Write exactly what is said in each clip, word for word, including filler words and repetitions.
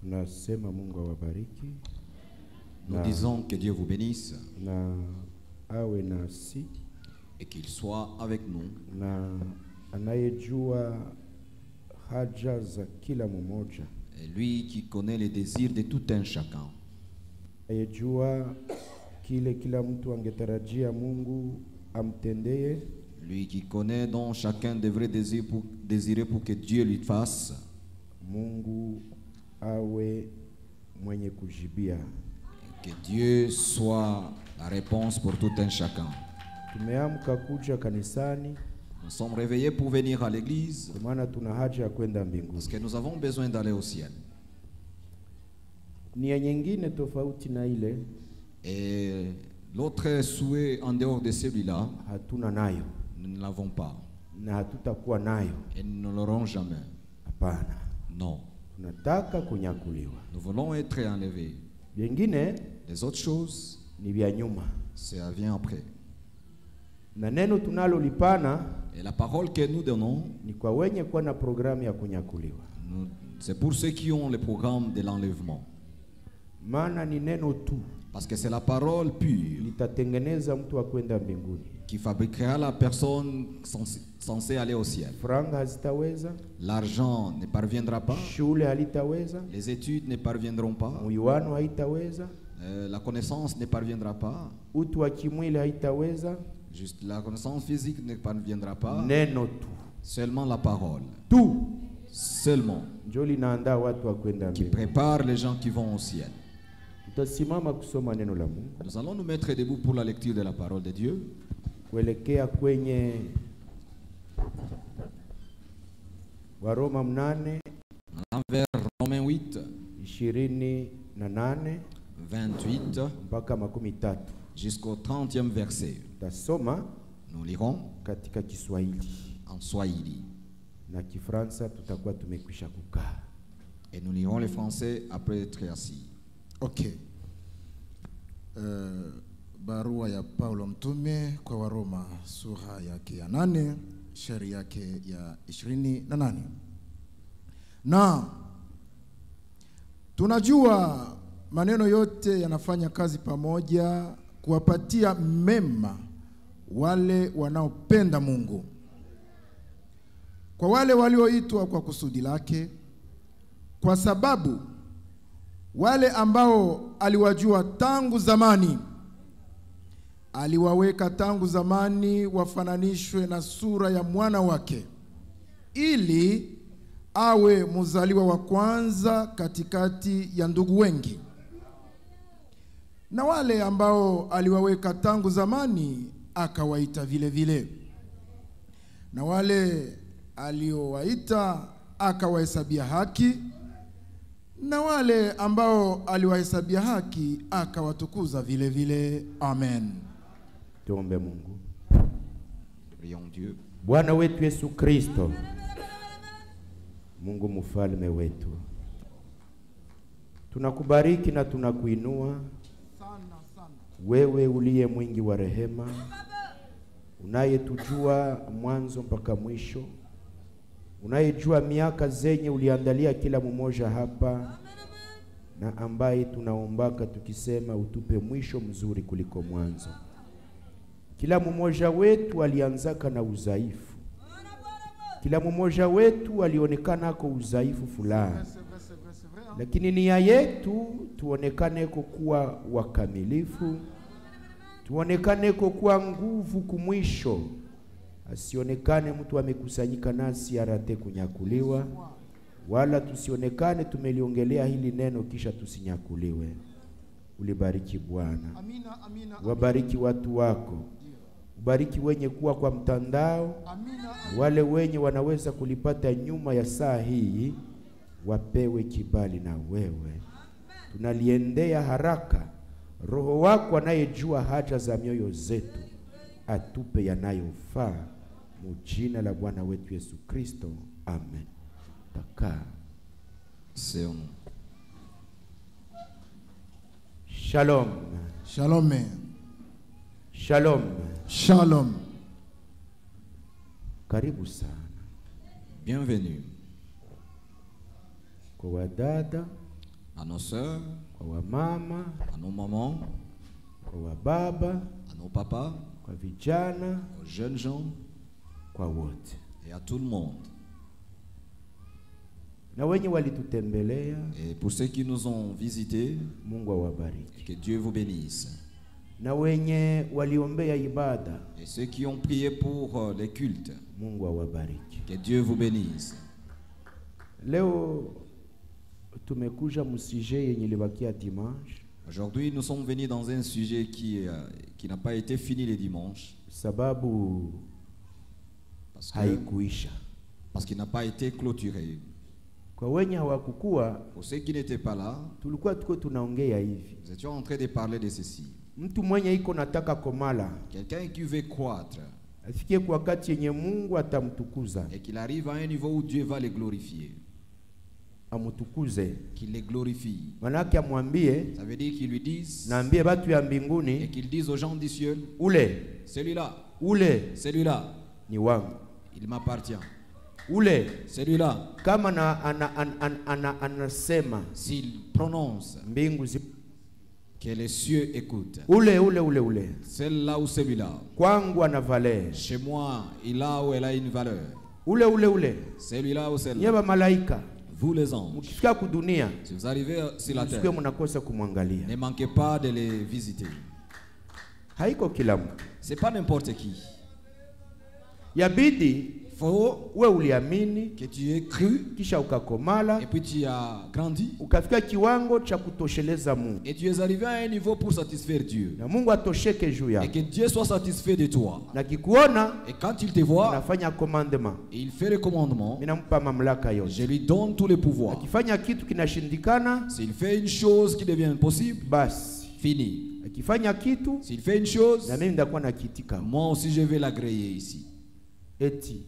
Tunasema Mungu awabariki. Nous Na- disons que Dieu vous bénisse na awe nasi et qu'il soit avec nous. na anayejua haja za kila mmoja, Et lui qui connaît les désirs de tout un chacun. anayejua kile kila mtu angetarajia Mungu amtendee, Lui qui connaît dont chacun devrait désirer pour, désirer pour que Dieu lui fasse. Mungu awe mwenye kujibia. Que Dieu soit la réponse pour tout un chacun. Tumeamka kuja kanisani Nous sommes réveillés pour venir à l'église kwa maana tuna haja ya kwenda parce mbinguni. que nous avons besoin d'aller au ciel. Nia nyingine tofauti na ile Et l'autre souhait en dehors de celui-là, hatuna nayo nous ne l'avons pas. na hatutakuwa nayo. Et nous ne l'aurons jamais. Hapana, Non. tunataka kunyakuliwa. Nous voulons être enlevés. Vingine Les autres choses, ni vya nyuma, ça vient après. na neno tunalolipana Et la parole que nous donnons, ni kwa wenye kuwa na programu ya kunyakuliwa, nous- c'est pour ceux qui ont le programme de l'enlèvement. maana ni neno tu Parce que c'est la parole pure litatengeneza mtu wa kwenda mbinguni. qui fabriquera la personne censée censée aller au ciel. Franga hazitaweza, L'argent ne parviendra pas, shule halitaweza, les études ne parviendront pas, muiwano haitaweza, euh, la connaissance ne parviendra pas, utu wa kimwili haitaweza. juste la connaissance physique ne parviendra pas, Neno tu seulement la parole, tu seulement, ndio linaandaa watu wa kwenda qui mbinguni. prépare les gens qui vont au ciel. Tutasimama kusoma neno la Mungu Nous allons nous mettre debout pour la lecture de la parole de Dieu. kuelekea kwenye Waroma mnane Vers Romains huit, ishirini na nane vingt-huit mpaka makumi tatu. jusqu'au trentième verset. Tutasoma Nous lirons katika Kiswahili en Swahili na Kifaransa tutakuwa tumekwisha kukaa. et nous lirons le français après être assis. Okay. Uh, barua ya Paulo mtume kwa Waroma sura yake ya nane shairi yake ya ishirini na nane. Na tunajua maneno yote yanafanya kazi pamoja kuwapatia mema wale wanaopenda Mungu, kwa wale walioitwa kwa kusudi lake, kwa sababu wale ambao aliwajua tangu zamani aliwaweka tangu zamani wafananishwe na sura ya mwana wake, ili awe mzaliwa wa kwanza katikati ya ndugu wengi. Na wale ambao aliwaweka tangu zamani akawaita vile vile, na wale aliowaita akawahesabia haki, na wale ambao aliwahesabia haki akawatukuza vile vile. Amen. Tuombe Mungu. Prions Dieu. Bwana wetu Yesu Kristo, Mungu mfalme wetu, tunakubariki na tunakuinua wewe uliye mwingi wa rehema, unayetujua mwanzo mpaka mwisho, unayejua miaka zenye uliandalia kila mmoja hapa, na ambaye tunaombaka tukisema utupe mwisho mzuri kuliko mwanzo. Kila mmoja wetu alianzaka na udhaifu, kila mmoja wetu alionekana kwa udhaifu fulani, lakini nia yetu tuonekane kuwa wakamilifu, tuonekane kuwa nguvu kumwisho, asionekane mtu amekusanyika nasi arate kunyakuliwa, wala tusionekane tumeliongelea hili neno kisha tusinyakuliwe. Ulibariki Bwana, wabariki watu wako, ubariki wenye kuwa kwa mtandao, wale wenye wanaweza kulipata nyuma ya saa hii, wapewe kibali na wewe. Tunaliendea haraka, Roho wako anayejua haja za mioyo zetu atupe yanayofaa, mujina la Bwana wetu Yesu Kristo, amen. Takaa. C'est Shalom. Shalom. Shalom. Shalom. Karibu sana. bienvenue. Kwa wadada, à nos sœurs, kwa wamama, à nos mamans, kwa wababa, à nos papas, kwa vijana, aux jeunes gens kwa wote. et à tout le monde. Na wenye walitutembelea, Et pour ceux qui nous ont visités, Mungu awabariki. que Dieu vous bénisse. Na wenye waliombea ibada, Et ceux qui ont prié pour euh, les cultes, Mungu awabariki. que Dieu vous bénisse. Leo tumekuja musije yenye libakia dimanche Aujourd'hui, nous sommes venus dans un sujet qui, euh, qui n'a pas été fini le dimanche, sababu parce que- haikuisha. parce qu'il n'a pas été clôturé. Kwa wenye hawakukua, Pour ceux qui n'étaient pas là, tulikuwa tuko tunaongea hivi, nous étions en train de parler de ceci. mtu mwenye iko nataka komala Quelqu'un qui veut croître afikie kwa wakati yenye Mungu atamtukuza, et qu'il arrive à un niveau où Dieu va les glorifier, amutukuze. qu'il les glorifie. Manake amwambie, Ça veut dire qu'ils lui disent naambie batu ya et mbinguni, qu'ils disent aux gens du ciel, ule celui-là, ule celui-là, ni wangu, il m'appartient. ule Celui-là, kama na, ana, ana, ana, ana, anasema s'il prononce, mbingu zi, que les cieux écoutent. ule ule ule ule Celle-là ou celui-là, kwangu ana valeur, chez moi, il a ou elle a une valeur. ule ule ule. Celui-là ou Nye celle-là, ba malaika vous les anges, mkifika kudunia si vous arrivez sur la msikie terre, mnakosa kumwangalia. ne manquez pas de les visiter. Haiko kila mtu, C'est pas n'importe qui. yabidi Faut we uliamini que tu aies cru kisha ukakomala et puis tu as grandi ukafika kiwango cha kutosheleza Mungu et tu es arrivé à un niveau pour satisfaire Dieu na Mungu atosheke juu et yako, que Dieu soit satisfait de toi. na kikuona Et quand il te voit, anafanya commandement, il fait le commandement, mimi nampa mamlaka je yote. lui donne tous les pouvoirs. Akifanya kitu kinashindikana, S'il fait une chose qui devient impossible, basi fini. akifanya kitu S'il fait une chose, na mimi nitakuwa nakitika. moi aussi je vais l'agréer ici. Eti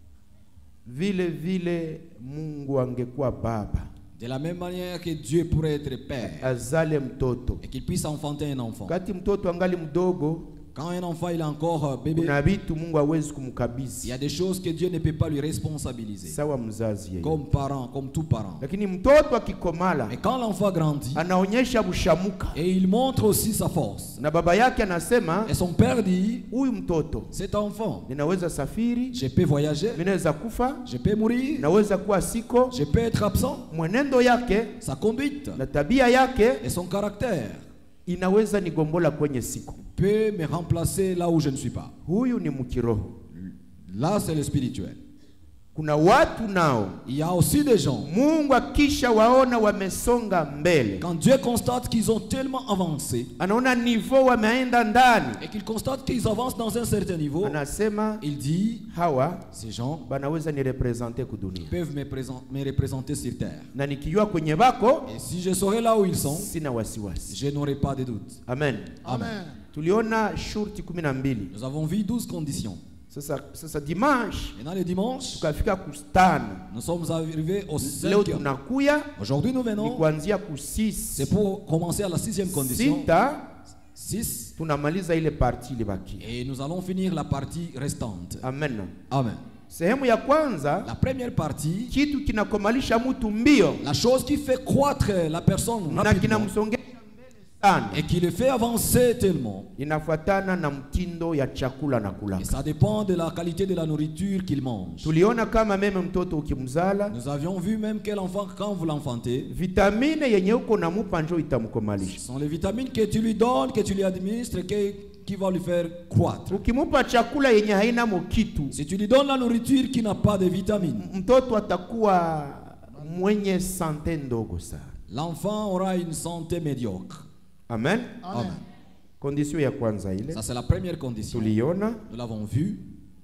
vile vile Mungu angekuwa baba De la même manière que Dieu pourrait être père azale mtoto, et qu'il puisse enfanter un enfant. wakati mtoto angali mdogo, Quand un enfant il est encore euh, bébé, kuna vitu Mungu hawezi il y kumkabidhi a des choses que Dieu ne peut pas lui responsabiliser. sawa mzazi yeye, Comme parent, comme tout parent. lakini mtoto akikomala Mais quand l'enfant grandit, anaonyesha bushamuka, et il montre aussi sa force. na baba yake anasema, Et son père dit, huyu mtoto cet enfant, ninaweza safiri, je peux voyager, ninaweza kufa, je peux mourir, naweza kuwa siko, je peux être absent. mwenendo yake Sa conduite na tabia yake et son caractère inaweza nigombola kwenye siku. peut me remplacer là où je ne suis pas. Huyu ni mkiroho. Là, c'est le spirituel. Kuna watu nao Il y a aussi des gens, Mungu akisha waona wamesonga mbele, quand Dieu constate qu'ils ont tellement avancé anaona niveau wameenda ndani, et qu'il constate qu'ils avancent dans un certain niveau, anasema il dit, hawa ces gens banaweza nirepresente kudunia, peuvent me, présent- me représenter sur terre. na nikijua kwenye bako Et si je saurais là où ils sont, sina wasiwasi. je n'aurai pas de doute. Amen. Amen. Tuliona shurti kumi na mbili. Nous avons vu douze conditions. Sasa, sasa dimanche Maintenant, le dimanche, tukafika kustano. nous sommes arrivés au Leo cinquième. tunakuya Aujourd'hui, nous ni venons. kuanzia ku six. C'est pour commencer à la sixième condition. Sita six. tunamaliza ile parti ilibaki. Et nous allons finir la partie restante. Amen. Amen. Sehemu ya kwanza, La première partie, kitu kinakomalisha mtu mbio la chose qui fait croître la personne na rapidement kinamsongesha mbele sana, et qui le fait avancer tellement. inafuatana na mtindo ya chakula na Et kulaka. ça dépend de la qualité de la nourriture qu'il mange. Tuliona kama meme mtoto ukimzala, Nous avions vu même quel enfant, quand vous l'enfantez, vitamine yenye uko namupa njo ce itamkomalisha. sont les vitamines que tu lui donnes, que tu lui administres, que- qui vont lui faire croître. Ukimupa chakula yenye haina mokitu, Si tu lui donnes la nourriture qui n'a pas de vitamines, mtoto atakuwa mwenye sante ndogo sana. l'enfant aura une santé médiocre. Amen. Amen. Kondisio ya kwanza ile Ça, c'est la première condition. tuliona. Nous l'avons vu.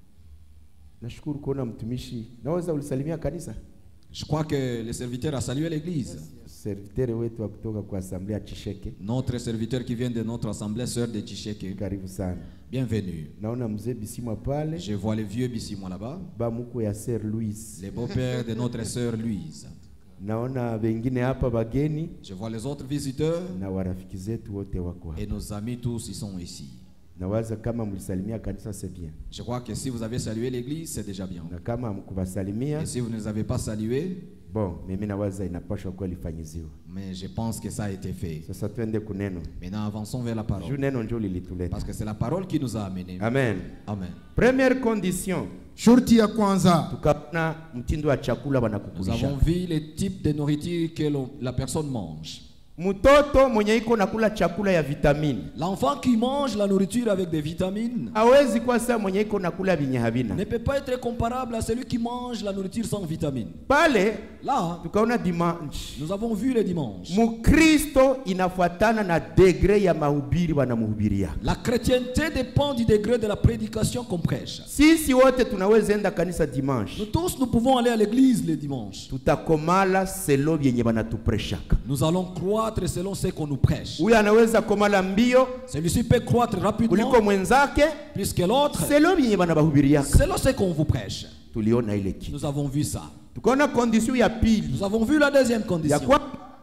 Nashukuru kuona mtumishi, naweza ulisalimia kanisa. Je crois que le serviteur a salué l'église. Serviteri wetu wa kutoka kwa asamblea Chisheke, Notre serviteur qui vient de notre assemblée, sœur de Tchisheke. karibu sana. Bienvenue. Naona mzee Bisimwa pale, Je vois le vieux Bissimo là-bas, ba mkwe ya Sir Louis. le beau-père de notre sœur Louise. Naona wengine hapa bageni Je vois les autres visiteurs na warafiki zetu wote wako hapa. et nos amis tous, ils sont ici. Nawaza kama mlisalimia kanisa c'est bien. Je crois que si vous avez salué l'église, c'est déjà bien. Na kama mkuwasalimia, Et si vous ne les avez pas salués, bon, mimi nawaza inapaswa kwa lifanyiziwa. mais je pense que ça a été fait. Sasa twende kuneno. Maintenant, avançons vers la Juu parole. neno ndio lilituleta. Parce que c'est la parole qui nous a amenés. Amen. Amen. Première condition, Shurti ya kwanza, tukaona mtindo wa chakula Nous wanakukulisha. avons vu les types de nourriture que l'on- la personne mange. Mtoto mwenye iko nakula chakula ya vitamini L'enfant qui mange la nourriture avec des vitamines hawezi kuwa saa mwenye iko nakula vyenye havina. ne peut pas être comparable à celui qui mange la nourriture sans vitamines. Pale Là, tukaona dimanche nous avons vu le dimanche. Mukristo inafuatana na degré ya mahubiri wanamhubiria. La chrétienté dépend du degré de la prédication qu'on prêche. Sisi wote tunaweza enda kanisa dimanche, Nous tous, nous pouvons aller à l'église le dimanche. tutakomala selo vyenye banatupreshaka. Nous allons croître selon ce qu'on nous prêche. Huyu anaweza komala mbio Celui-ci peut croître rapidement kuliko mwenzake plus que l'autre selo vyenye banabahubiriaka. selon ce qu'on vous prêche. Tuliona ile kitu. Nous avons vu ça. Tukaona condition ya pili Nous avons vu la deuxième ya condition. kwa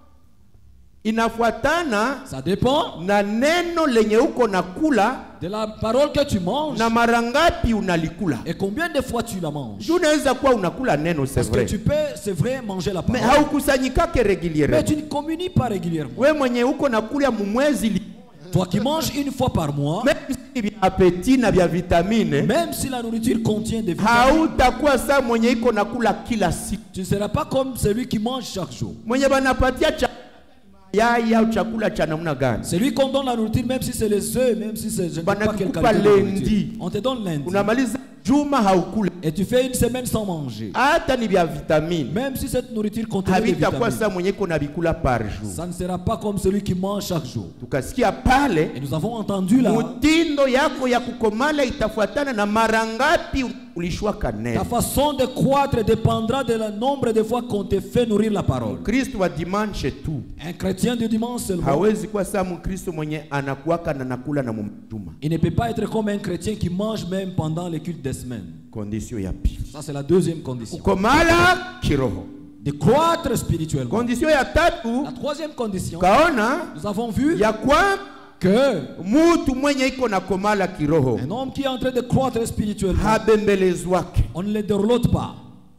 inafuatana Ça dépend na neno lenye uko nakula de la parole que tu manges na mara ngapi unalikula. et combien de fois tu la manges. Juu unaweza kuwa unakula neno c'est Parce que vrai, tu peux, c'est vrai, manger la mais parole, haukusanyikake mais régulièrement. tu ne communies pas régulièrement. We mwenye uko nakula mumwezi li- Toi qui manges une fois par mois, même si ni vya apeti na vya vitamine, même si la nourriture contient des vitamines, hautakuwa saa mwenye iko nakula kila siku. tu ne seras pas comme celui qui mange chaque jour. Mwenye banapatia cha yai au chakula cha namna gani? Celui qu'on donne la nourriture, même si c'est les œufs, même si c'est je ne sais pas quelle Banakupa qualité de lundi. nourriture. On te donne lundi. Unamaliza juma haukula, Et tu fais une semaine sans manger. hata ni vya vitamine, Même si cette nourriture contient des havitakuwa vitamines, saa mwenye iko na vikula par jour. ça ne sera pas comme celui qui mange chaque jour. Tukasikia pale Et nous avons entendu là, mutindo yako ya kukomala itafuatana na mara ngapi ulishwaka ta neno. façon de croître dépendra de le nombre de fois qu'on te fait nourrir la parole. Kristo wa dimanche tu Un chrétien du dimanche seulement, hawezi kuwa saa mkristo mwenye anakuwaka na nakula na mumjuma. il ne peut pas être comme un chrétien qui mange même pendant les cultes des semaines. Condition ya pili, Ça, c'est la deuxième condition. kukomala kiroho. De croître spirituellement. Condition ya tatu, La troisième condition, kaona nous avons vu ya kwa que mutu mwenye iko na komala kiroho un homme qui est en train de croître spirituellement, habembelezwake. on ne le dorlote pas.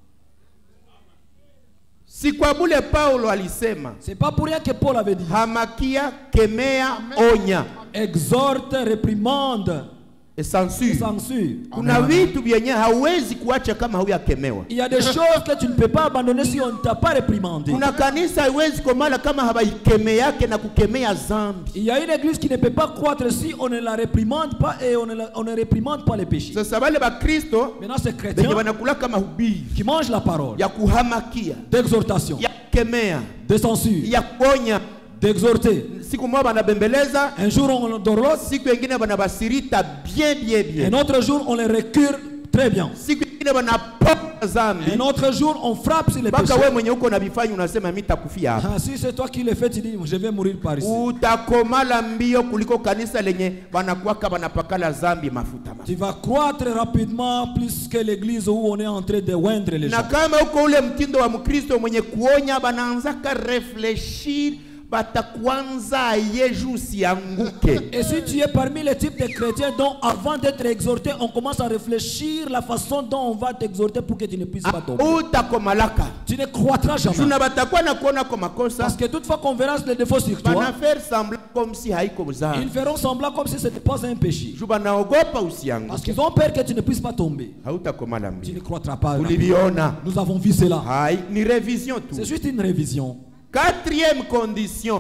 Si kwa bule Paulo alisema C'est pas pour rien que Paul avait dit hamakia, kemea, onya, exhorte, réprimande, et censure. censure. Kuna vitu vyenye hauwezi kuacha kama hauyakemewa. Il y a des choses que tu ne peux pas abandonner si on ne t'a pas réprimandé. Kuna kanisa haiwezi komala kama habaikemeake na kukemea zambi. Il y a une église qui ne peut pas croître si on ne la réprimande pas et on ne, la- on ne réprimande pas les péchés. Sasa wale bakristo Maintenant, ces benye chrétiens banakula kama hubiri qui mangent la parole ya kuhamakia, d'exhortation, ya kukemea, de censure, ya kuonya, d'exhorter. siku moja banabembeleza, Un jour, on dorlote, siku nyingine banabasirita bien bien bien, un autre jour, on les récure très bien. siku nyingine banapoka zambi, Un autre jour, on frappe sur les mpaka péchés. wewe mwenye uko na vifanya unasema mimi nitakufia hapa. Ah, si c'est toi qui le fais, tu dis, je vais mourir par ici. Utakomala mbio kuliko kanisa lenye banakuwaka banapakala zambi mafuta mafuta. Tu vas croître rapidement plus que l'église où on est en train de oindre les Na gens. kama uko ule mtindo wa Mkristo mwenye kuonya, banaanzaka refleshir batakuanza yeju usianguke. Et si tu es parmi les types de chrétiens dont avant d'être exhorté, on commence à réfléchir la façon dont on va t'exhorter pour que tu ne puisses pas tomber. Utakomalaka. Tu ne croîtras jamais. Juna batakuwa na kuona kwa makosa, Parce que toutefois qu'on verra les défauts sur toi, bana faire semblant comme si haiko ils mzaa. feront semblant comme si ce n'était pas un péché. Juba naogopa Parce usianguke. qu'ils ont peur que tu ne puisses pas tomber. Hautakomala Tu mbio. ne croîtras pas. Uliviona. Nous avons vu cela. Hai, ni révision C'est tu. juste une révision. Quatrième condition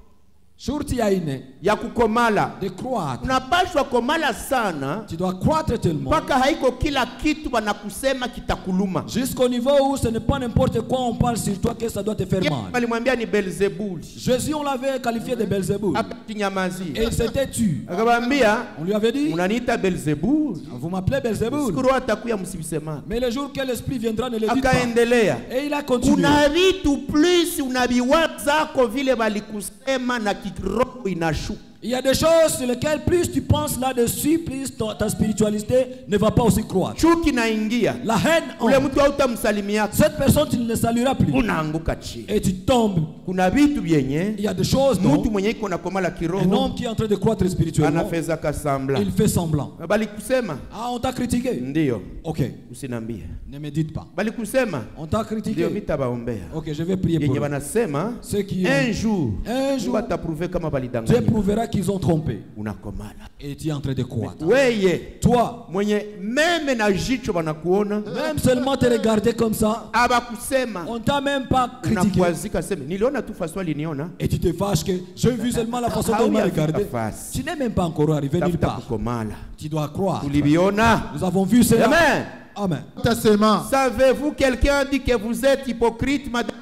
Shurti ya ine, ya kukomala, de croître. unapashwa komala sana Tu dois croître tellement mpaka haiko kila kitu banakusema kitakuluma. jusqu'au niveau où ce n'est pas n'importe quoi on parle sur toi que ça doit te faire Yesu mal. alimwambia ni Beelzebuli, Jésus, on l'avait qualifié de Belzébuth. Et akatinyamazia, il s'était tu. akamwambia On lui avait dit, unaniita Beelzebuli, vous m'appelez Belzébuth. siku roho atakuya msivisema. Mais le jour que l'esprit viendra, ne le dites pas. Akaendelea, Et il a continué. kuna vitu plus unaviwazako vile walikusema na kiroho inashuka. Il y a des choses sur lesquelles plus tu penses là-dessus, plus ta, ta spiritualité ne va pas aussi croître. Chuki naingia. La haine, Ule mtu hautamsalimia. cette personne tu ne le salueras plus. Unaanguka chini. Et tu tombes. Kuna vitu vyenye Il y a des choses, non? mtu mwenye iko na komala Un kiroho homme qui est en train de croître spirituellement, anafeza kasambla. il fait semblant. Bali kusema Ah, on t'a critiqué? ndio. Ok, Usinambie. ne me dites pas. Bali kusema On t'a ndio critiqué? mitabaombea. Ok, je vais prier pour Yenye eux. wanasema Ceux qui un ont... jour Un jour, wataprouver kama Dieu balidanganya. prouvera qu'ils ont trompé. Unakomala. Et tu es en train de croître. Weye Toi, mwenye meme na jicho banakuona même seulement te regarder comme ça, abakusema on t'a même pas critiqué. unakwazika sema niliona tu façon aliniona Et tu te fâches que j'ai vu seulement la façon dont on m'a regardé. Tu n'es même pas encore arrivé nulle tafuta part. kukomala. Tu dois croire. Tuliviona. Nous avons vu cela. Amen. Amen. Tasema, Savez-vous, quelqu'un dit que vous êtes hypocrite, madame?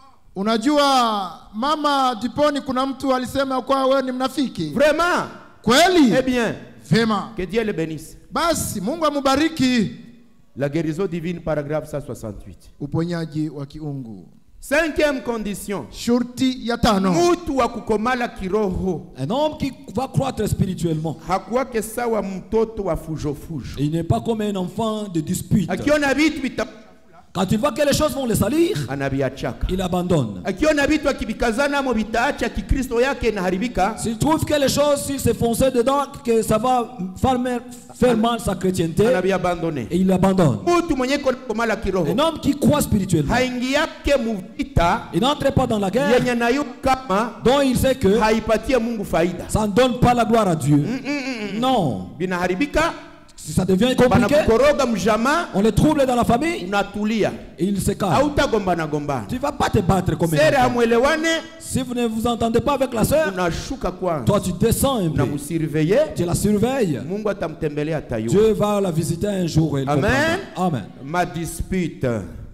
unajua mama Duponi, kuna mtu alisema kwa wewe ni mnafiki. Vraiment? Kweli? Eh bien, Vema. que Dieu le bénisse. Basi Mungu amubariki. La guérison divine, paragraphe cent soixante-huit. Uponyaji wa kiungu. Cinquième condition. Shurti ya tano. Mutu wa kukomala kiroho Un homme qui va croître spirituellement, hakuwake sawa mtoto wa fujo fujo. il n'est pas comme un enfant de dispute. Akiona vitu vita Quand il voit que les choses vont le salir, anaviachaka. il abandonne. Akiona vitu akibikazana mo vitaacha kikristo yake inaharibika, S'il trouve que les choses, s'il se fonçait dedans, que ça va faire mal, faire mal sa chrétienté, anaviabandone. et il abandonne. Mutu mwenye kukomala kiroho Un homme qui croit spirituellement, haingiake muvita il n'entre pas dans la guerre yenye nayo kama dont il sait que haipatie Mungu faida. ça ne donne pas la gloire à Dieu. Non. Binaharibika, Si ça devient compliqué, banakukoroga mjama, on les trouble dans la famille, unatulia. et il se calme. Hautagombana gombana. Tu ne vas pas te battre comme un Sere enfant. hamwelewane, Si vous ne vous entendez pas avec la sœur, unashuka kwanza. toi tu descends un peu. Unamsurveiller, Tu la surveilles. Mungu atamtembelea tayo. Dieu va la visiter un jour et elle Amen. comprendra. Amen. Ma dispute,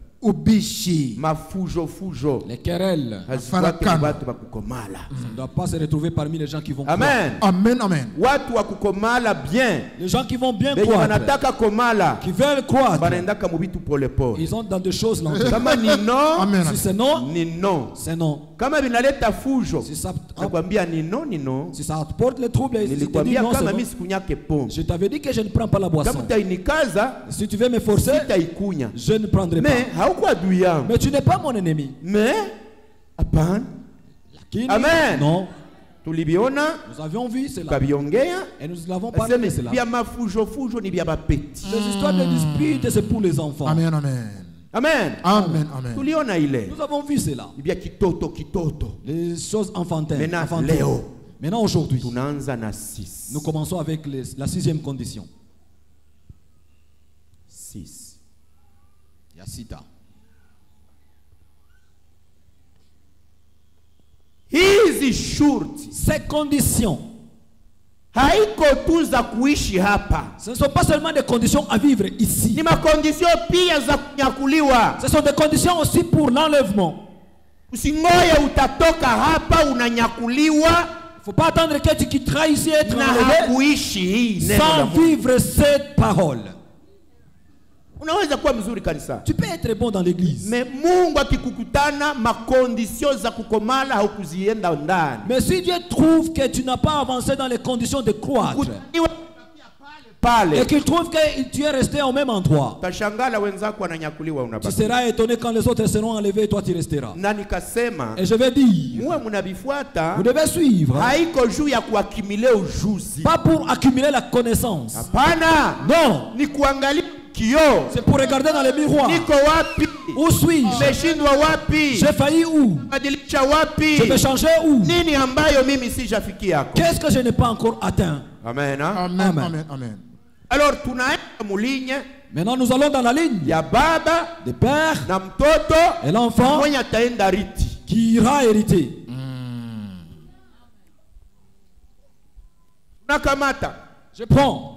Ubishi. ma fujo fujo, Les querelles hazikwake Farakano. watu wa kukomala. ne doivent pas se retrouver parmi les gens qui vont croire. Amen. Amen, amen. Watu wa kukomala bien, Les gens qui vont bien benye croître, wanataka komala, qui veulent croître, banaendaka mubitu pole pole. ils sont dans des choses lentes. Kama ni non, Amen. Si c'est non, ni non. c'est non. Kama vinaleta fujo, Si ça, nakwambia ni non, ni non. si ça apporte les troubles, si tu dis Nilikwambia non, c'est kama non. mimi sikunyake pombe. Je t'avais dit que je ne prends pas la boisson. Kama utainikaza, Si tu veux me forcer, sitaikunya. je ne prendrai pas. Mais hauko adui yangu. Mais tu n'es pas mon ennemi. Mais hapana. Lakini, Amen. non. Tuliviona, Nous avions vu cela. tukaviongea. Et nous l'avons parlé de Aseme cela. vya mafujo fujo ni vya bapeti. Les histoires de disputes, c'est pour les enfants. Amen, amen. Amen. Amen, amen. Tuliona ile. Nous avons vu cela. Ni vya kitoto kitoto. Les choses enfantines. Maintenant, enfantines. Léo. Maintenant, aujourd'hui, Tunaanza na six. nous commençons avec les- la sixième condition. Six. Yasita. Hizi shurti Ces conditions, haiko tu za kuishi hapa, ce ne sont pas seulement des conditions à vivre ni ici. makondisio pia za kunyakuliwa. Ce sont des conditions aussi pour l'enlèvement. Usingoye utatoka hapa unanyakuliwa Il ne faut pas attendre que tu quitteras ici et être na enlevé hakuishi hii neno la sans Mungu. vivre cette parole. Unaweza kuwa mzuri kanisa, Tu peux être bon dans l'église. me Mungu akikukutana makondisio za kukomala haukuzienda ndani. Mais si Dieu trouve que tu n'as pas avancé dans les conditions de croître, Kutaniwa pale et qu'il trouve que tu es resté au même endroit, utashangala wenzako wananyakuliwa, tu unabaki. seras étonné quand les autres seront enlevés et toi tu resteras. Na nikasema Et je vais dire, muwe mnavifuata, vous devez suivre, haiko juu ya kuakimile ujuzi. pas pour accumuler la connaissance. Hapana, Non, ni kuangalia kio, c'est pour regarder dans les miroirs. niko wapi, Où suis-je? nimeshindwa wapi, J'ai failli où? badilisha wapi, Je vais changer où? nini ambayo mimi sijafikiako. Qu'est-ce que je n'ai pas encore atteint? Amen, hein? Amen, Amen. amen, amen. Alors tunaenda mulinye Maintenant nous allons dans la ligne ya baba des pères na mtoto et l'enfant mwenye ataenda riti. qui ira hériter. Nakamata Je prends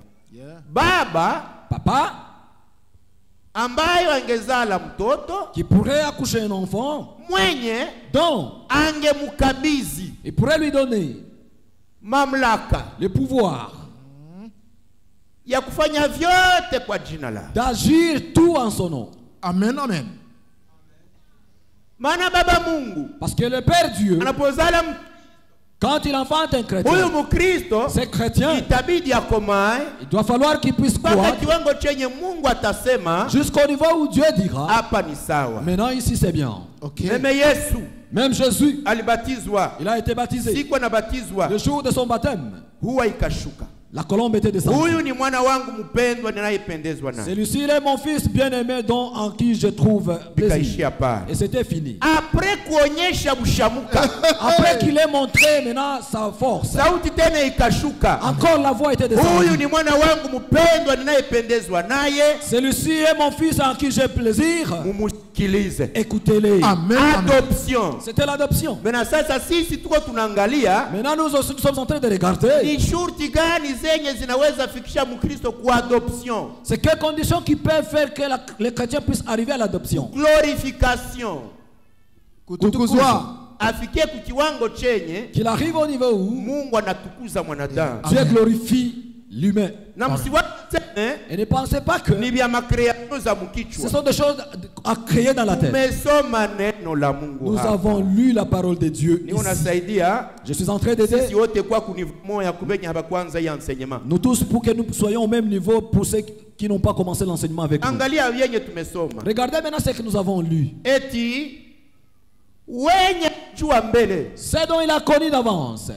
baba papa ambayo angezala mtoto qui pourrait accoucher un enfant, mwenye donc angemukabidhi il pourrait lui donner mamlaka le pouvoir ya kufanya vyote kwa jina la. d'agir tout en son nom. Amen, amen. Maana baba Mungu Parce que le Père Dieu, anapozala m- Quand il enfante un huyu chrétien, Mkristo ce chrétien, itabidi akomae il doit falloir qu'il puisse mpaka croire kiwango chenye Mungu atasema jusqu'au niveau où Dieu dira, hapa ni sawa. maintenant ici c'est bien. Ok. Meme Yesu Même Jésus, alibatizwa, il a été baptisé. siku anabatizwa Le jour de son baptême, huwa ikashuka, la colombe était descendue. huyu ni mwana wangu mpendwa ninayependezwa naye. Celui-ci il est mon fils bien-aimé dont en qui je trouve plaisir. Ikaishia pale. Et c'était fini. Apre kuonyesha mshamuka, Après qu'il ait montré maintenant sa force, sauti tena ikashuka, encore la voix était huyu descendue. ni mwana wangu mpendwa ninayependezwa naye, Celui-ci est mon fils en qui j'ai plaisir. mumusikilize. Écoutez-les. Amen. Amen. Adoption. C'était l'adoption. Mena sasa sisi tuko tunaangalia Maintenant nous aussi nous sommes en train de regarder. ni shurti gani zenye zinaweza fikisha Mkristo kwa adoption. C'est quelles conditions qui peuvent faire que la- les chrétiens puissent arriver à l'adoption. Glorification. Kutukuzwa. Afikie kukiwango chenye Qu'il arrive au niveau où Mungu anatukuza mwanadamu. Dieu glorifie l'humain. Na msiwatene Et ne pensez pas que ni vya makreation za ce mkichwa. sont des choses à créer dans la tête. Tumesoma neno la Mungu Nous hapa. avons lu la parole de Dieu. Ni ici. unasaidia Je suis en train d'aider sisi wote kwa kunivu moya kubenya hapa kwanza ya enseignement. nous tous pour que nous soyons au même niveau pour ceux qui n'ont pas commencé l'enseignement avec nous. Angalia yenye tumesoma. Regardez maintenant ce que nous avons lu. Eti wenye jua mbele Ce dont il a connu d'avance.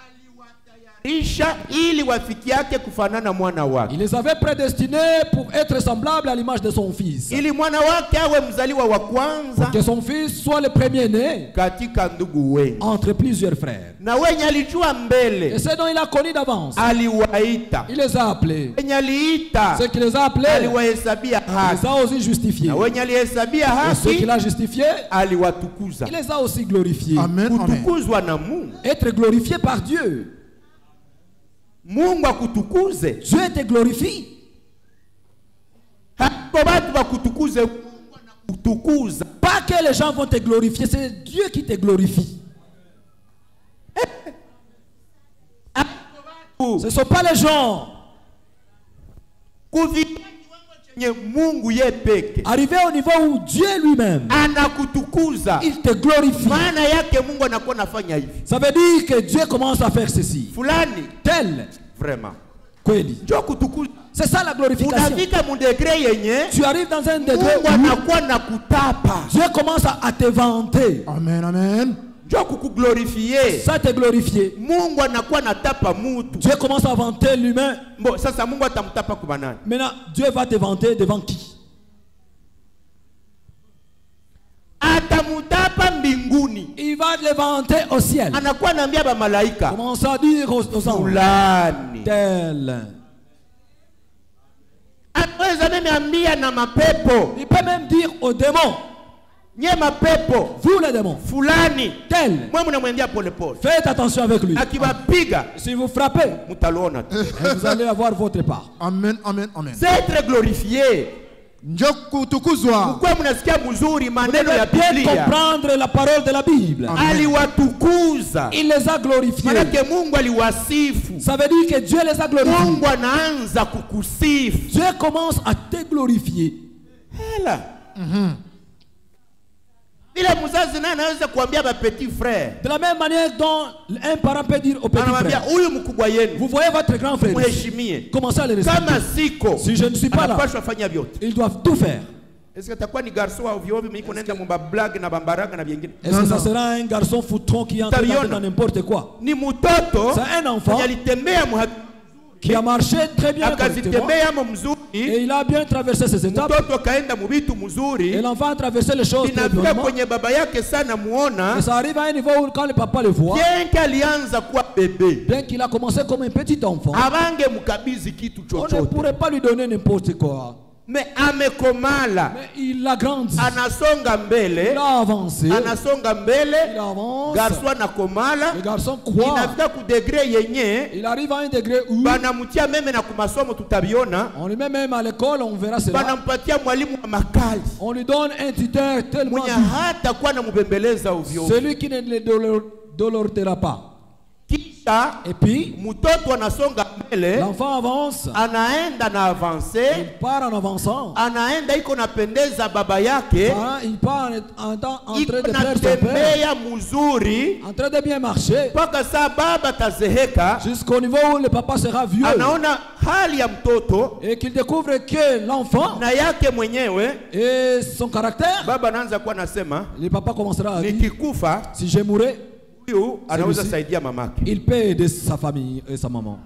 isha ili wafikiake kufanana mwana wake, Il les avait prédestinés pour être semblables à l'image de son fils. ili mwana wake awe mzaliwa wa Pour kwanza que son fils soit le premier-né katika ndugu wengi. entre plusieurs frères. Na wenye alijua Et mbele ce dont il a connu d'avance, aliwaita, il les a appelés. wenye aliita Ceux qui les a appelés, aliwahesabia il haki, les a aussi justifiés. na wenye alihesabia Et ceux qu'il haki a justifiés, aliwatukuza. il les a aussi glorifiés. Amen. Amen. Kutukuzwa na Mungu, Être glorifié par Dieu. Mungu akutukuze, Dieu te glorifie. hapo watu wakutukuze, Mungu anakutukuza. Pas que les gens vont te glorifier, c'est Dieu qui te glorifie. Ce ne sont pas les gens. Kufikia kiwango chenye Mungu ye peke Arrivé au niveau où Dieu lui-même, anakutukuza, il te glorifie. maana yake Mungu anakuwa nafanya hivi Ça veut dire que Dieu commence à faire ceci. fulani, Tel. vraiment Kweli. njo kutukuza. C'est ça la glorification. Unafika mu degré yenye Tu arrives dans un degré Mungu où anakuwa na kutapa, Dieu commence à, à te vanter. Amen. Amen. njo kukuglorifie. Ça te glorifier. Mungu anakuwa natapa mutu. Dieu commence à vanter l'humain. Bon, sasa Mungu atamtapa kwa nani? Maintenant, Dieu va te vanter devant qui? Atamutapa mbinguni, Il va le vanter au ciel. anakuwa anaambia ba malaika Commence à dire aux, aux anges. fulani, Tel. anaweza mimi ambia na mapepo, Il peut même dire aux démons. nye mapepo Vous les démons. fulani, Tel. mwe mnamwendea pole pole, Faites attention avec lui. akiwapiga Si vous frappez, mtaliona tu. vous allez avoir votre part. Amen. Amen. Amen. C'est être glorifié. Njo kutukuzwa. Kwa mnasikia mzuri Vous maneno ya devez bien Biblia, comprendre la parole de la Bible. aliwatukuza, Il les a glorifiés. manake Mungu aliwasifu. Ça veut dire que Dieu les a glorifiés. Mungu anaanza kukusifu. Dieu commence à te glorifier. Hela. Vile mzazi naye anaweza kuambia ba petit frère, De la même manière dont un parent peut dire au petit anamwambia frère, huyu mkubwa yenu vous voyez votre grand frère, mheshimie, commencez à le kama respecter. siko Si je ne suis pas là, anapaswa fanya vyote. ils doivent tout faire. Est-ce que atakuwa ni garso wa ovyo ovyo miko nenda mumba blague na bambaraga na vingine? Est-ce Non, que ça non. sera un garçon foutron qui entre Taviona. dans n'importe quoi? Ni mtoto C'est un enfant mwenye alitembea muha- qui a marché très bien correctement akazitembea mo mzuri, et il a bien traversé ces étapes. mtoto kaenda mubitu Et mzuri, l'enfant a traversé les choses très inafika bien. kwenye baba yake sana muona, Et ça arrive à un niveau où quand le papa le voit, bien qu'alianza kuwa bebe, bien qu'il a commencé comme un petit enfant, abange mkabizi kitu on ne chochote, pourrait pas lui donner n'importe quoi. me amekomala, Mais il a grandi, anasonga mbele, il a avancé, anasonga il mbele, avance. garso anakomala, Le garçon croit. inafika ku degré yenye Il arrive à un degré où banamutia meme na kumasomo, tutabiona on lui met même à l'école, on verra cela. banampatia mwalimu wa makali On lui donne un tuteur tellement mwenye dur. hata kuwa na mubembeleza ovyo. Celui qui ne le dolor- dolortera pas. Kisha Et puis, mtoto anasonga mbele, l'enfant avance. anaenda na avance, Il part en avançant. anaenda iko napendeza baba yake, Ah, il part en, en, en iko train de plaire son père. natembea mzuri En train de bien marcher. mpaka saa baba tazeheka, Jusqu'au niveau où le papa sera vieux. anaona hali ya mtoto Et qu'il découvre que l'enfant na yake mwenyewe. et son caractère. Baba anaanza kuwa nasema, Le papa commencera à dire, nikikufa si je mourrais, huyu anaweza Celui-ci. saidia mamake. il peut aider sa famille et sa maman.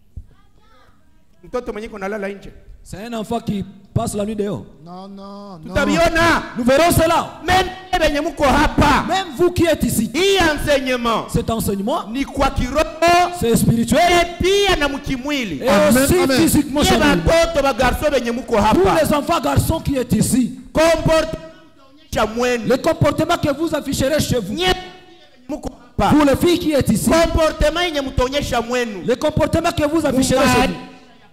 Mtoto mwenye kunalala nje, C'est un enfant qui passe la nuit dehors. Non, non, non. tutaviona Nous verrons cela. meme benye muko hapa. Même vous qui êtes ici, Hii enseignement cet enseignement, ni kwa kiroho c'est spirituel pia na mkimwili. et Amen, aussi amen. physiquement Nye charnel. batoto bagarso benye muko Pour hapa, les enfants garçons qui êtes ici, comportement mwenu. le comportement que vous afficherez chez vous. Nye muko hapa, Pour les filles qui êtes ici, comportement yenye mtaonyesha mwenu le comportement que vous afficherez chez vous.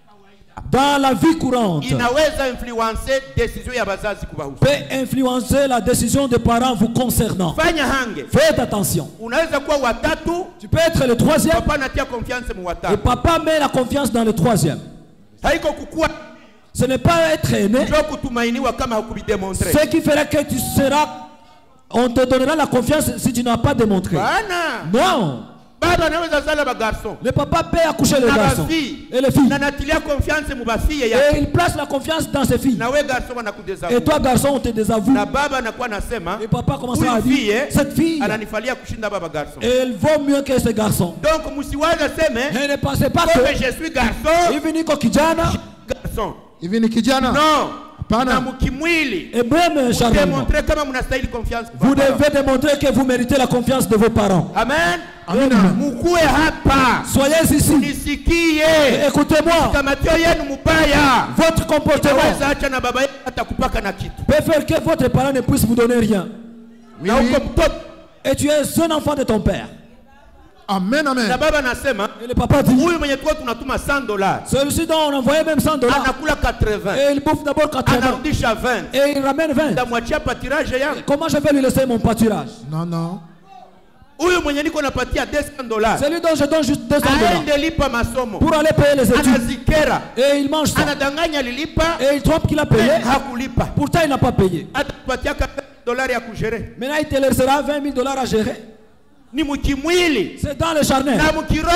Dans la vie courante, inaweza influencer decision ya bazazi kubahusu. peut influencer la décision des parents vous concernant. Fanya hange, Faites attention. unaweza kuwa watatu, Tu peux être le troisième papa anatia confiance mu et watatu. papa met la confiance dans le troisième. Haiko kukua Ce n'est pas être aimé. ndio kutumainiwa kama hakubidemontre. Ce qui fera que tu seras, on te donnera la confiance si tu n'as pas démontré. Bana, Non. baba anaweza zala ba garçon. Le papa peut accoucher les Na garçons bafille. et les filles. Na natilia confiance mu bafille Et yake. il place la confiance dans ses filles. Na we garçon Et wanakudezavua. toi, garçon, on te désavoue. Na baba anakuwa nasema, Et papa commencera à huyu fille dire, cette fille, ananifalia kushinda baba garçon. elle vaut mieux que ce garçon. Donc msiwaza seme Et ne pensez pas comme que je suis garçon, hivi niko kijana garçon. Hivi ni kijana? Non. Hapana. Na mkimwili et même charnellement. démontrer kama mnastahili confiance. Vous kwa baba. devez démontrer que vous méritez la confiance de vos parents. Amen. Amina. Mukue hapa. Soyez ici. Nisikie. Écoutez-moi. Kamatio yenu mubaya. Votre comportement Inaweza acha na baba yenu atakupaka na kitu. peut faire que votre parent ne puisse vous donner rien. Na uko mtoto Et tu es un enfant de ton père. Amen, na amen. baba anasema Et le papa dit, huyu mwenye tuko tunatuma cent dollars celui-ci dont on envoyait même cent dollars. anakula quatre-vingts, Et il bouffe d'abord quatre-vingts. anarudisha vingt. Et il ramène vingt. Ndamwachia patirage yangu. Comment je vais lui laisser mon pâturage? Non, non. Huyu mwenye niko napatia deux cents dollars Celui dont je donne juste deux cents dollars aende lipa masomo, pour aller payer les études. anazikera, Et il mange ça. anadanganya lilipa, Et il trompe qu'il a payé. mais hakulipa. Pourtant, il n'a pas payé. Atakupatia dollars ya kugere. Maintenant, il te laissera vingt mille dollars à gérer. Ni mukimwili C'est dans le charnel. na mukiroho.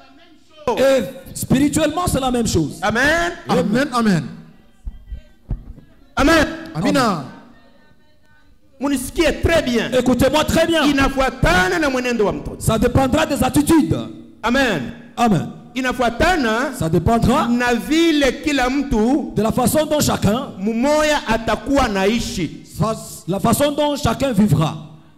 Et spirituellement, c'est la même chose. Amen. Amen, amen. Amen. Amina. Munisikie très bien. Écoutez-moi très bien. Inafuatana na mwenendo wa mtoto. Ça dépendra des attitudes. Amen. Amen. Inafuatana Ça dépendra na vile kila mtu de la façon dont chacun, mmoja atakuwa naishi. fa- la façon dont chacun vivra.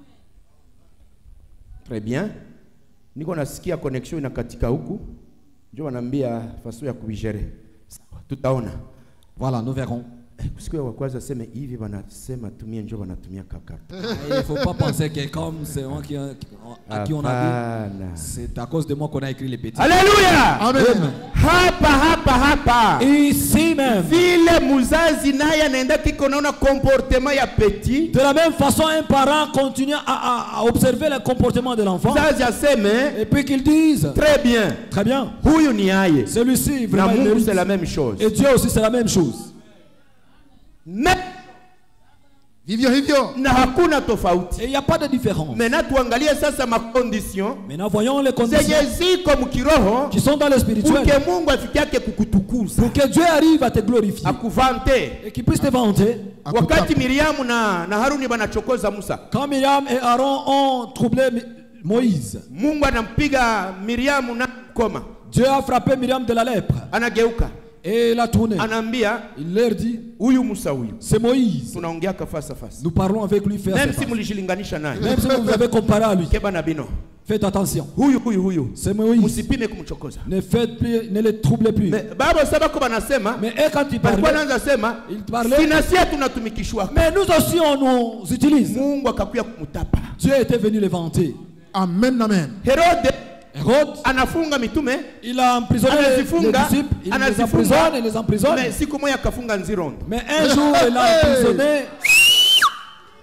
Très bien. Niko nasikia connection inakatika huku. Ndio wanaambia faso ya kuigere. Sawa, tutaona. Voilà, nous verrons. Kusikia wa kwanza sema hivi wanasema tumie njoo wanatumia kaka. Il ne faut pas penser que comme c'est moi qui, à qui on a Hapana. dit, c'est à cause de moi qu'on a écrit les petits. Alléluia. Amen. Hapa hapa hapa. Ici même. Vile muzazi naye anaenda kiko naona comportement ya petit. De la même façon, un parent continue à, à- à observer le comportement de l'enfant. Muzazi aseme Et puis qu'ils disent, très bien. très bien, Huyu ni aye. celui-ci, Na vraiment, il Mungu mérite. c'est la même chose. Et Dieu aussi, c'est la même chose. Mais Vivyo hivyo. na hakuna tofauti. Et il n'y a pas de différence. Maintenant tuangalie sasa ma condition Maintenant, voyons les conditions zenye ziko mkiroho qui sont dans le spirituel. uke Mungu afikiake kukutukuza, Pour que Dieu arrive à te glorifier. akuvante. Et qu'il puisse te vanter. Wakati Miriamu na, na Haruni banachokoza Musa, Quand Myriam et Aaron ont troublé Mi- Moïse, Mungu anampiga Miriamu na koma, Dieu a frappé Myriam de la lèpre. anageuka Et il a tourné. anaambia Il leur dit, huyu Musa huyu c'est Moïse. tunaongeaka fasa fasa, Nous parlons avec lui face à même face. si mulijilinganisha naye Même si vous avez comparé à lui. keba na bino, Faites attention. huyu huyu huyu C'est Moïse. musipime kumchokoza. Ne faites plus, ne les troublez plus. Mais baba sabako banasema Mais eux, quand ils balikuwa parlaient, naanza sema ils parlaient. sinasia tunatumikishwa. Mais nous aussi, on nous utilise. Mungu akakuya kumutapa. Dieu était venu les vanter. Amen, amen. Herode Hérode, anafunga mitume, il a emprisonné les, les anazifunga disciples. Il les anazifunga, emprisonne et les emprisonne. mais siku moja akafunga nzirondo. Mais un jour, il a emprisonné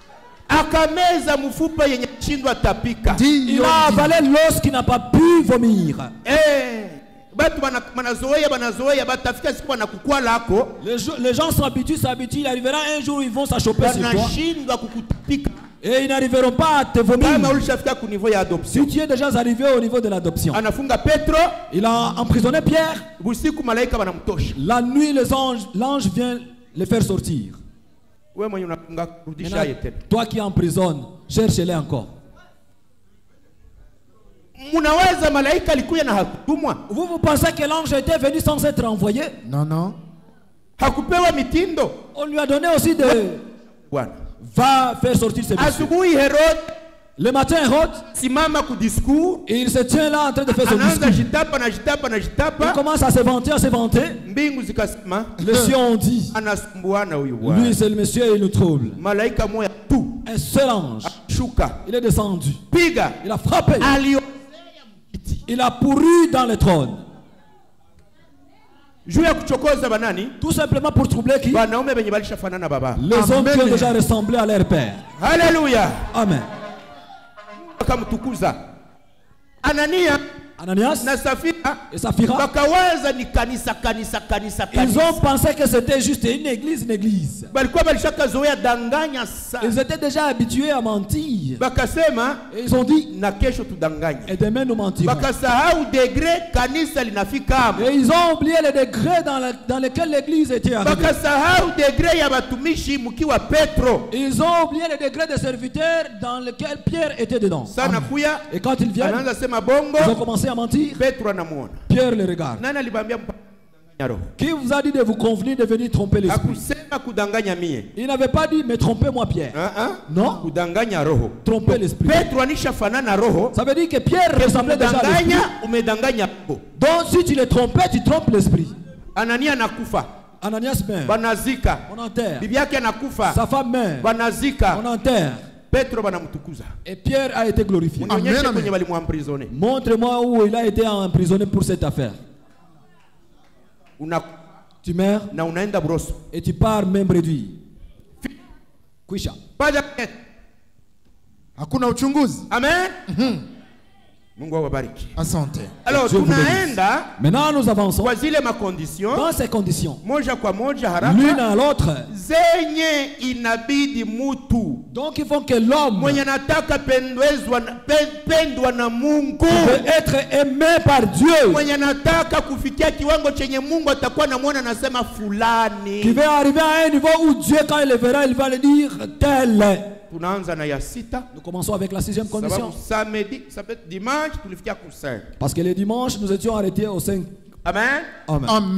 akameza mfupa yenye shindwa tapika. Il a avalé l'os qui n'a pas pu vomir. Eh, batu bana banazoea banazoea batafika siku banakukua lako. Les, les gens s'habituent, s'habituent, il arrivera un jour où ils vont s'achoper sur toi. Banashindwa kukutapika. Et ils n'arriveront pas à te vomir. Kama ulishafika ku niveau ya adoption. Si tu es déjà arrivé au niveau de l'adoption. Anafunga Petro. Il a emprisonné Pierre. Busiku malaika banamtosha. La nuit, les anges, l'ange vient les faire sortir. Wewe mwenye unafunga kurudisha Maintenant, yeye. toi qui emprisonnes, cherche-les encore. Munaweza malaika alikuja na hakutumwa? Vous, vous pensez que l'ange était venu sans être envoyé? Non, non. Hakupewa mitindo? On lui a donné aussi de... Bwana. Va faire sortir ses messieurs. Asubuhi Herod Le matin, Hérode, simama ku discours. il se tient là en train de faire son Anaanza discours. jitapa na jitapa na Il jitapa. commence à se vanter, à se vanter. Mbingu zikasema Les cieux ont dit, anasumbuana huyu bwana. lui c'est le monsieur et il nous trouble. Malaika moya tu Un seul ange, shuka il est descendu. piga Il a frappé. alio Il a pourru dans le trône. juu ya kuchokoza banani Tout simplement pour troubler qui? wanaume benye balishafanana baba. Les hommes qui ont déjà ressemblé à leur père. Haleluya. Amen. Akamtukuza Anania Ananias na Safira et Saphira, bakawaza ni kanisa kanisa kanisa ils kanisa. ont pensé que c'était juste une église, une église. Balikuwa balishakazoea danganya sana. Ils étaient déjà habitués à mentir. Bakasema Et ils ont dit, na kesho tudanganye. et demain nous mentirons. Bakasahau degré kanisa linafika hapo. Et ils ont oublié les degrés dans, le- dans lesquels l'église était arrivée. Bakasahau degré ya batumishi mkiwa Petro. Ils ont oublié les degrés des serviteurs dans lesquels Pierre était dedans. Sana kuya Et quand ils viennent, anaanza sema bongo. ils ont commencé à mentir. Petro anamuona. Pierre les regarde. Nani alibambia mpanganya roho? Qui vous a dit de vous convenir de venir tromper l'esprit? Hakusema kudanganya mie. Il n'avait pas dit, mais trompez-moi Pierre. Ah ah. Non, Kudanganya roho. tromper l'esprit. Petro anishafanana roho. Ça veut dire que Pierre ressemblait déjà à l'esprit. Umedanganya, umedanganya roho. Donc si tu les trompais, tu trompes l'esprit. Anania anakufa. Ananias meurt. Banazika. On enterre. Bibi yake anakufa. Sa femme meurt. Banazika. On enterre. Petro banamtukuza. Et Pierre a été glorifié. Onyeshe amen. kwenye walimuemprisonner. Montre-moi où il a été emprisonné pour cette affaire. Una Tu meurs na unaenda broso. et tu pars même réduit. Kwisha. Paja. Hakuna uchunguzi. Amen. Mungu awabariki. Asante. Alors Dieu vous tunaenda Maintenant nous avançons kwa zile makondition dans ces conditions. moja kwa moja L'une haraka à l'autre. zenye inabidi mutu Donc il faut que l'homme mwenye nataka pendezwa na- pen- pendwa na Mungu, peut être aimé par Dieu, mwenye nataka kufikia kiwango chenye Mungu atakuwa namwona nasema qui fulani. veut arriver à un niveau où Dieu, quand il le verra, il va le dire tel. Tunaanza na ya sita Nous commençons avec la sixième condition. sababu samedi sababu dimanche tulifikia ku cinq. Parce que les dimanches, nous étions arrêtés au cinq. Amen. Amen. Amen.